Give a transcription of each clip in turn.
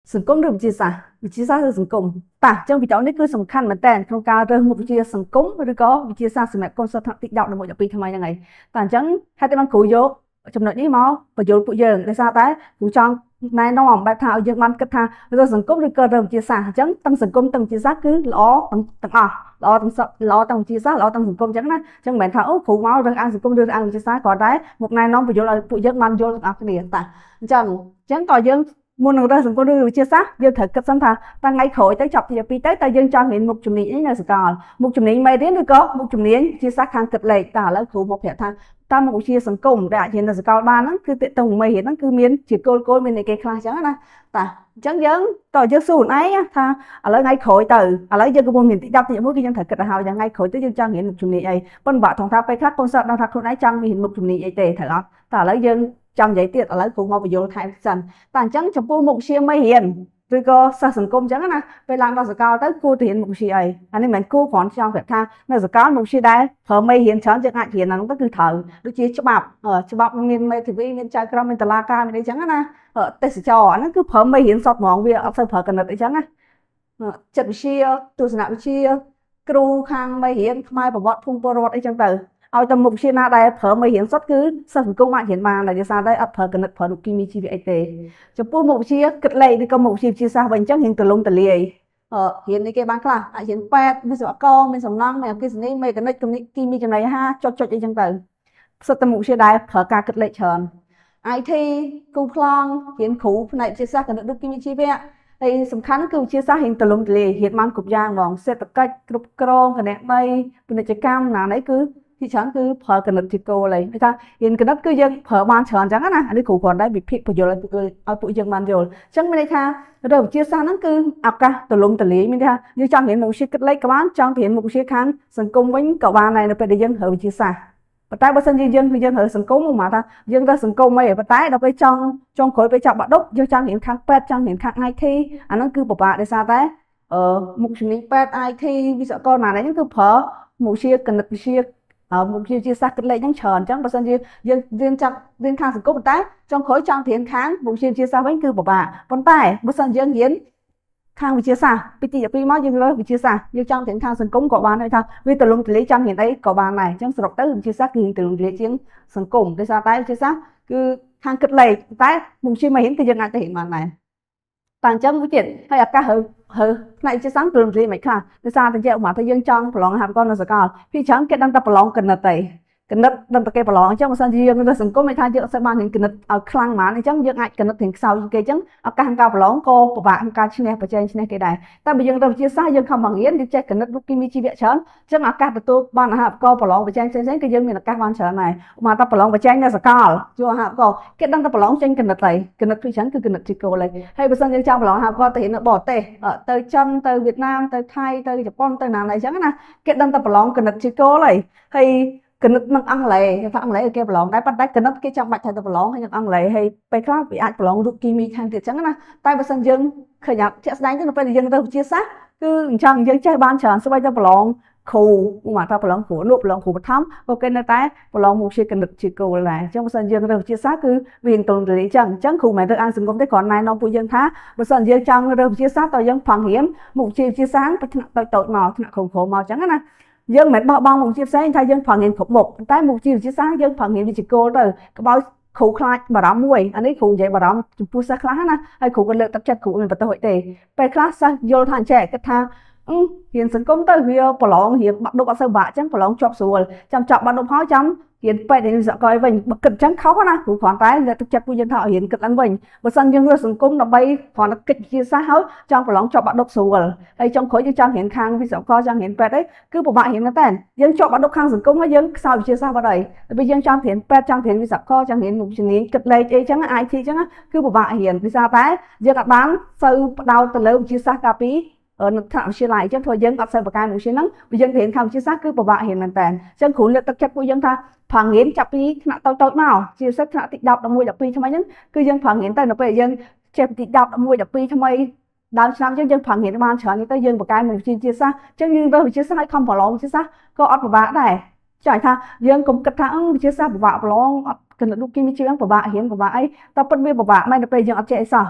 សង្គមឬវិទ្យាសាស្ត្រឬសង្គមតាអញ្ចឹងវីដេអូនេះគឺសំខាន់មែនតើក្នុងការរើសមុខវិជ្ជាសង្គមឬក៏វិទ្យាសាស្ត្រសម្រាប់កូនសិស្សថ្នាក់ទី10ដល់12ថ្មីហ្នឹងហើយតែអញ្ចឹងហេតុតែបានគ្រូយកចំណុចនេះមកបញ្យល់ពួកយើងដោយសារតែគ្រូចង់ណែនាំបែបថាឲ្យយើងបានគិតថារើសសង្គមឬក៏រើសវិទ្យាសាស្ត្រអញ្ចឹងទាំងសង្គមទាំងវិទ្យាសាស្ត្រគឺល្អទាំងអស់ល្អទាំងវិទ្យាសាស្ត្រល្អទាំងសង្គមអញ្ចឹងណាអញ្ចឹងមិនមែនថាអូគ្រូមករើសអានសង្គមឬអានវិទ្យាសាស្ត្រគ្រាន់តែមកណែនាំបញ្យល់ឲ្យពួកយើងបានយល់ទាំងអស់គ្នាតាអញ្ចឹងក៏យើងមុននឹងរើសសង្គមឬវិទ្យាសាស្ត្រយើងត្រូវគិតសិនថាថ្ងៃក្រោយទៅចប់ទី2ទៅតើយើងចង់រៀនមុខជំនាញអីនៅសាកលមុខជំនាញមេរៀនឬក៏មុខជំនាញវិទ្យាសាស្ត្រខាងគិតលេខតែឥឡូវគ្រូមកប្រាប់ថាតាមមុខវិជ្ជាសង្គមដែលអាចរៀននៅសាកលបានហ្នឹងគឺតើតើមេរៀនហ្នឹងគឺមានជាគោលមានអីគេខ្លះអញ្ចឹងណាតាអញ្ចឹងយើងសួរខ្លួនឯងថាឥឡូវថ្ងៃក្រោយទៅឥឡូវយើងកំពុងរៀនទី10ទី11គឺយើងត្រូវគិតទៅហើយថ្ងៃក្រោយទៅយើងចង់រៀនមុខជំនាញអីប៉ុន្តែបាក់ថងថាពេលខ្លះកូនសិស្សដឹងថាខ្លួនឯងចង់រៀនមុខជំនាញអីទេត្រូវអត់តែឥឡូវយើងចាំនិយាយទៀតឥឡូវគ្រូមកបញ្យល់ថែមសិនតែអញ្ចឹងចំពោះមុខវិជ្ជាមេរៀនឬក៏សិស្សសង្គមអញ្ចឹងណាពេលឡើងដល់សាកលទៅគួរទៅរៀនមុខវិជ្ជាអីអានេះមិនមែនគួរគ្រាន់ចង់ប្រាប់ថានៅសាកលមុខវិជ្ជាដែលប្រើមេរៀនច្រើនយើងអាចរៀនហ្នឹងទៅគឺត្រូវដូចជាច្បាប់មានមេធាវីមានចៅក្រមមានតុលាការមានអីចឹងណាទេសចរអាហ្នឹងគឺប្រើមេរៀនសតហ្មងវាអត់សូវប្រើកណិតអីចឹងណាចិត្តវិទ្យាទស្សនវិជ្ជាគ្រូខាងមេរៀនខ្មែរប្រវត្តិភូមិពលរដ្ឋអីចឹងទៅឲ្យតែមុខវិជ្ជាណាដែលប្រើមេរៀនសុទ្ធគឺសិស្សសង្គមអាចរៀនបានតែដោយសារតែអត់ប្រើគណិតប្រើគីមីជីវៈអីទេចំពោះមុខវិជ្ជាគិតលេខឬក៏មុខវិជ្ជាវិទ្យាសាស្ត្រវិញអញ្ចឹងរៀនទូលំទូលាយរៀននេះគេបានខ្លះអាចរៀនពេទ្យវិស្វករមានសំណង់មានអគ្គិសនីមេកានិកគីមីចំណីអាហារចុចអីចឹងទៅផ្សិតតែមុខវិជ្ជាដែលប្រើការគិតលេខច្រើន IT គូប្លង់រៀនគ្រូផ្នែកវិទ្យាសាស្ត្រគណិតឬគីមីជីវៈហើយសំខាន់គឺវិទ្យាសាស្ត្ររៀនទូលំទូលាយរៀនបានគ្រប់យ៉ាងហ្មងសេដ្ឋកិច្ចគ្រប់គ្រងគណនេយ្យពាណិជ្ជកម្មណានេះគឺទីច្រើនគឺប្រើគណិតជាគោលហើយថារៀនគណិតគឺយើងប្រើបានច្រើនអញ្ចឹងណាអានេះគ្រូគ្រាន់តែវិភាគបញ្យល់ឲ្យពួកយើងបានយល់អញ្ចឹងមានន័យថារើសវិទ្យាសាស្ត្រហ្នឹងគឺឱកាសទូលំទូលាយមានន័យថាយើងចង់រៀនមុខវិជ្ជាគិតលេខក៏បានចង់រៀនមុខវិជ្ជាខាងសង្គមវិញក៏បានដែរនៅពេលដែលយើងរើសវិទ្យាសាស្ត្រប៉ុន្តែបើសិនជាយើងរើសសង្គមមកថាយើងរើសសង្គមអីប៉ុន្តែដល់ពេលចង់ក្រោយពេលចាប់បាក់ឌុបយើងចង់រៀនខាងពេទ្យចង់រៀនខាង IT អាហ្នឹងគឺពិបាកដោយសារតែមុខជំនាញពេទ្យ IT វិស្វករណាហ្នឹងគឺប្រើមុខវិជ្ជាគណិតវិទ្យាមុខវិជ្ជាសាស្ត្រគិតលេខហ្នឹងច្រើនអញ្ចឹងបើសិនជាយើងរៀនខាងសង្គមប៉ុន្តែចុងក្រោយចង់រៀនខាងមុខវិជ្ជាសាស្ត្រវិញគឺពិបាកប៉ុន្តែបើសិនយើងរៀនខាងវិទ្យាសាស្ត្រពីទី2មកយើងរើសវិទ្យាសាស្ត្រយើងចង់រៀនខាងសង្គមក៏បានដែរថាវាទូលំទូលាយចង់រៀនអីក៏បានដែរអញ្ចឹងសរុបទៅវិទ្យាសាស្ត្រគឺទូលំទូលាយជាងសង្គមដោយសារតែវិទ្យាសាស្ត្រគឺខាងគិតលេខតែមុខវិជ្ជាមេរៀនគឺយើងអាចទៅរៀនបានដែរតែអញ្ចឹងមួយទៀតហើយឱកាសផ្នែកវិទ្យាសាស្ត្រទូលំទូលាយមិនខ្លះដោយសារតែឧបមាថាយើងចង់ប្រឡងអាហារនៅសាកលពីច្រើនគេដឹងតែប្រឡងគណិតទេគណិតដឹងតែគេប្រឡងអញ្ចឹងបើសិនជាយើងនៅសង្គមគេថាយើងអត់សូវបានរៀនគណិតឲ្យខ្លាំងហ្មងអញ្ចឹងយើងអាចគណិតរៀងខ្សោយគេអញ្ចឹងឱកាសក្នុងការប្រឡងក៏ពិបាកក្នុងការឈ្នះប្រជែងឈ្នះគេដែរតែបើយើងទៅវិទ្យាសាស្ត្រយើងខំបង្រៀនយើងចេះគណិតរូបគីមីជីវៈច្រើនអញ្ចឹងឱកាសទទួលបានអាហារូបករណ៍ប្រឡងប្រជែងផ្សេងៗគឺយើងមានឱកាសបានច្រើនដែរឧបមាថាប្រឡងប្រជែងនៅសាកលជួអាហារូបករណ៍គេដឹងតែប្រឡងចេញគណិតហើយគណិតគឺច្រើនគឺគណិតជាគោលហើយបើសិនយើងចង់ប្រឡងអាហារូបករណ៍ទៅរៀននៅបរទេសទៅចិនទៅវៀតណាមទៅថៃទៅជប៉ុនទៅណាអញ្ចឹងណាគេដឹងតែប្រឡងគណិតជាគោលហើយគណិតនឹងអង់គ្លេសថាអង់គ្លេសគេប្រឡងដែរប៉ុន្តែគណិតគេចាំបាច់ត្រូវទៅប្រឡងហើយនឹងអង់គ្លេសហើយពេលខ្លះវាអាចប្រឡងរូបគីមីខាងទៀតអញ្ចឹងណាតែបើសិនយើងឃើញជាក់ស្ដែងទៅនៅពេលយើងទៅវិទ្យាសាស្ត្រគឺអញ្ចឹងយើងចេះបានច្រើនស្វ័យទៅប្រឡងគ្រូមកថាប្រឡងគ្រូនោះប្រឡងគ្រូបឋមក៏គេនៅតែប្រឡងមុខវិជ្ជាគណិតជាគោលដែរអញ្ចឹងបើសិនយើងរើសវិទ្យាសាស្ត្រគឺវាទូលំទូលាយអញ្ចឹងគ្រូមិនទៅអានសង្គមទេគ្រាន់ណែនាំពួកយើងថាបើសិនយើងចង់រើសវិទ្យាសាស្ត្រតើយើងផឹងរៀនមុខវិជ្ជាវិទ្យាសាស្ត្រពីថ្នាក់តូចៗមកថ្នាក់គ្រូមកអញ្ចឹងណាយើងមិនបោះបង់មុខវិជ្ជាផ្សេងថាយើងប្រឹងរៀនគ្រប់មុខតែមុខវិជ្ជាវិទ្យាសាស្ត្រយើងប្រឹងរៀនវិជ្ជាគោលទៅក្បោយគ្រូខ្លាចបារម្ភមួយអានេះគ្រូនិយាយបារម្ភចំពោះសិស្សខ្លះណាហើយគ្រូក៏លើកទឹកចិត្តគ្រូមិនបន្ទោសអីទេពេលខ្លះសិស្សយល់ថាអញ្ចឹងគិតថារៀនសង្គមទៅវាប្រឡងរៀនបាក់ឌុបអត់សូវបាក់អញ្ចឹងប្រឡងជាប់ស្រួលចាំចប់បាក់ឌុបហើយចាំរៀនពេទ្យរៀនវិស្វករវិញបើគិតអញ្ចឹងខុសណាគ្រូគ្រាន់តែលើកទឹកចិត្តពួកយើងថាឲ្យរៀនគិតឡើងវិញបើសិនយើងរើសសង្គមដើម្បីគ្រាន់តែគិតវិទ្យាសាស្ត្រហើយចង់ប្រឡងជាប់បាក់ឌុបស្រួលហើយចុងក្រោយយើងចង់រៀនខាងវិស្វករចង់រៀនពេទ្យអីគឺពិបាករៀនមែនតើយើងជាប់បាក់ឌុបខាងសង្គមហើយយើងខ្សោយវិទ្យាសាស្ត្របាត់ហើយពេលយើងចង់រៀនពេទ្យចង់រៀនវិស្វករចង់រៀនមុខជំនាញគិតលេខអីចឹង IT ចឹងគឺពិបាករៀនដោយសារតែយើងអត់បានសូវផ្ដោតទៅលើវិទ្យាសាស្ត្រកាលពីនៅថ្នាក់វិទ្យាល័យអញ្ចឹងធ្វើយើងអត់សូវប្រកែកមុខវិជ្ជាហ្នឹងបើយើងរៀនខាងវិទ្យាសាស្ត្រគឺពិបាករៀនមែនតើអញ្ចឹងគ្រូលើកទឹកចិត្តពួកយើងថាផាំងរៀនចាប់ពីថ្នាក់តូចៗមកជាពិសេសថ្នាក់ទី10 11 12ថ្មីហ្នឹងគឺយើងផាំងរៀនទៅនៅពេលយើងចេះពីទី10 11 12ថ្មីដើមឆ្នាំយើងផាំងរៀនបានច្រើនទៅយើងប្រកែកមុខវិជ្ជាវិទ្យាសាស្ត្រអញ្ចឹងយើងរើសវិទ្យាសាស្ត្រឲ្យខំប្រឡងវិទ្យាសាស្ត្រក៏អត់ពិបាកដែរចា៎ថាយើងកុំគិតថាវិទ្យាសាស្ត្រពិបាកប្រឡងអត់គណិតរូបគីមីជីវៈពិបាករៀនពិបាកអីតែពិតវាពិបាកមែនទៅពេលយើងអត់ចេះអីសោះ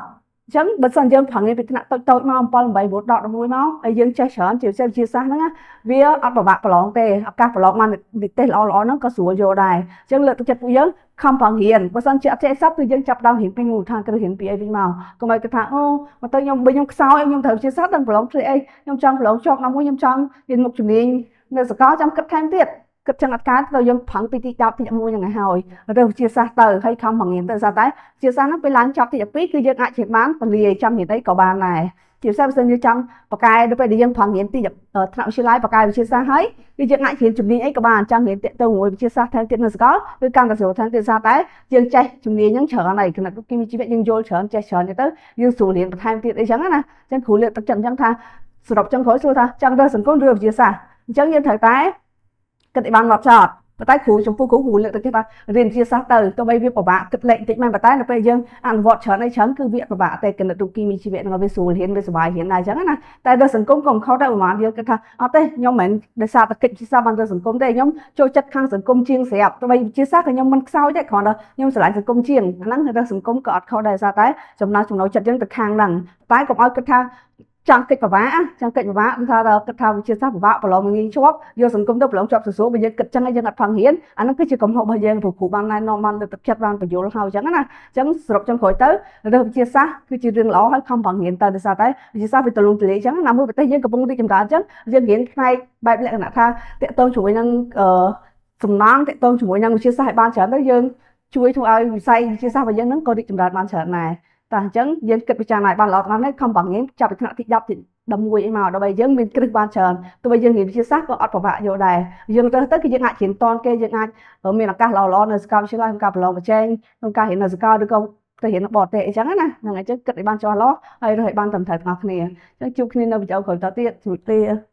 ចឹងបើសិនយើងប្រឹងពីថ្នាក់តូចៗមក7 8 9 10 11មកហើយយើងចេះច្រើនជាពិសេសវិទ្យាសាស្ត្រហ្នឹងវាអត់ពិបាកប្រឡងទេឱកាសប្រឡងបាននិទេសល្អៗហ្នឹងក៏ស្រួលយកដែរចឹងលើកទឹកចិត្តពួកយើងខំប្រឹងរៀនបើសិនជាអត់ចេះសប្តិគឺយើងចាប់ដើមរៀនពីមូលដ្ឋានគ្រឹះរៀនពីអីវិញមកកុំឲ្យគេថាអូមកទៅខ្ញុំបើខ្ញុំខ្សោយខ្ញុំត្រូវវិទ្យាសាស្ត្រដល់ប្រឡងធ្វើអីខ្ញុំចង់ប្រឡងជាប់ណាមួយខ្ញុំចង់រៀនមុខជំនាញនៅសាកលចាំគិតថែមទៀតគិតចឹងអត់កើតទៅយើងប្រឹងពីទី10ទី11ហ្នឹងហើយរើសវិទ្យាសាស្ត្រទៅហើយខំប្រឹងរៀនទៅស្អាតតែវិទ្យាសាស្ត្រហ្នឹងពេលឡើងចប់ទី12គឺយើងអាចរៀនបានពលាចាំរៀនអីក៏បានដែរជាពិសេសបើសិនយើងចង់បកកែដល់ពេលដែលយើងប្រឹងរៀនទីថ្នាក់វិទ្យាល័យបកកែវិទ្យាសាស្ត្រហើយគឺយើងអាចរៀនជំនាញអីក៏បានចង់រៀនតាក់ទងជាមួយវិទ្យាសាស្ត្រថែមទៀតនៅសាកលគឺកាន់តែស្រួលថែមទៀតស្អាតតែយើងចេះជំនាញហ្នឹងច្រើនហើយគណៈគីមីជីវៈយើងយល់ច្រើនចេះច្រើនទៅយើងស្រួលរៀនបន្ថែមទៀតអីចឹងណាអញ្ចឹងគ្រូលើកទឹកចិត្តអញ្ចឹងថាសរុបចុងក្រោយសួរថាចង់រើសសង្គមឬវិទ្យាសាស្ត្រអញ្ចឹងយើងត្រូវតែគិតឲ្យបានមកចត់ប៉ុន្តែគ្រូចំពោះគ្រូលើកទឹកចិត្តថារៀនវិទ្យាសាស្ត្រទៅទោះបីវាពិបាកគិតលេខបន្តិចមែនប៉ុន្តែនៅពេលយើងអនុវត្តច្រើនអីច្រើនគឺវាពិបាកតែគណិតរូបគីមីជីវៈនឹងវាស្រួលរៀនវាសុបាយរៀនដែរអញ្ចឹងណាតែដល់សង្គមក៏ខុសដែរប្រហែលយើងគិតថាអត់ទេខ្ញុំមិនដោយសារតែកិច្ចវិទ្យាសាស្ត្របានទៅសង្គមទេខ្ញុំចូលចិត្តខាងសង្គមជាងស្រាប់ទោះបីវិទ្យាសាស្ត្រក៏ខ្ញុំមិនខ្សោយដែរគ្រាន់តែខ្ញុំស្រឡាញ់សង្គមជាងអាហ្នឹងទៅសង្គមក៏អត់ខុសដែរសារតែចំណោទចិត្តយើងទៅខាងហ្នឹងតែកុំឲ្យគិតថាចង់កិច្ចពិបាកចង់កិច្ចពិបាកថាគិតថាវិទ្យាសាស្ត្រពិបាកប្រឡងងាយជាប់យកសង្គមទៅប្រឡងជាប់សសួរបើយើងគិតចឹងយើងអត់ផឹងរៀនអាហ្នឹងគឺជាកំហុសរបស់យើងព្រោះគ្រូបានណែនាំបានលើកទឹកចិត្តបានបញ្យល់ហើយចឹងណាចឹងសរុបចុងក្រោយទៅរើសវិទ្យាសាស្ត្រគឺជារឿងល្អហើយខំប្រឹងរៀនទៅដោយសារតែវិទ្យាសាស្ត្រវាទូលំទូលាយចឹងណាមួយប្រទេសយើងកំពុងរីកចម្រើនចឹងយើងរៀនផ្នែកបែបលក្ខណៈថាតាក់ទងជាមួយនឹងសំណង់តាក់ទងជាមួយនឹងវិទ្យាសាស្ត្រឲ្យបានច្រើនទៅយើងជួយធ្វើឲ្យវិស័យវិទ្យាសាស្ត្ររបស់យើងហ្នឹងក៏រីកចម្រើនបានច្រើនដែរតែអញ្ចឹងយើងគិតពិចារណាឲ្យបានល្អតាមនេះខំប្រឹងរៀនចាប់ពីថ្នាក់ទី10ទី11អីមកដើម្បីយើងមានគ្រឹះបានច្រើនទោះបីយើងរៀនវិទ្យាសាស្ត្រក៏អត់ពិបាកយកដែរយើងទៅគឺយើងអាចរៀនតនគេយើងអាចមានឱកាសល្អៗនៅសាកលវិទ្យាល័យក្នុងការប្រឡងប្រជែងក្នុងការរៀននៅសាកលឬក៏ទៅរៀននៅបរទេសអីចឹងណាហ្នឹងហើយចឹងគិតឲ្យបានច្បាស់លាស់ហើយរើសឲ្យបានត្រឹមត្រូវទាំងអស់គ្នាអញ្ចឹងជួបគ្នានៅវីដេអូក្រោយតទៀតជម្រាបលា